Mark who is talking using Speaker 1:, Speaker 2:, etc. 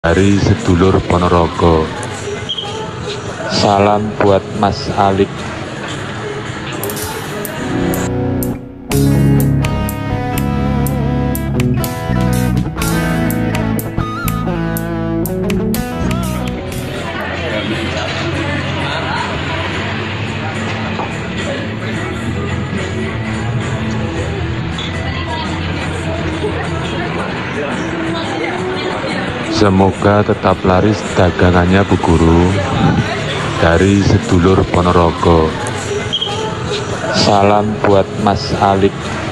Speaker 1: Dari sedulur Ponorogo. Salam buat Mas Alik. Semoga tetap laris dagangannya Bu Guru. Dari sedulur Ponorogo. Salam buat Mas Alik.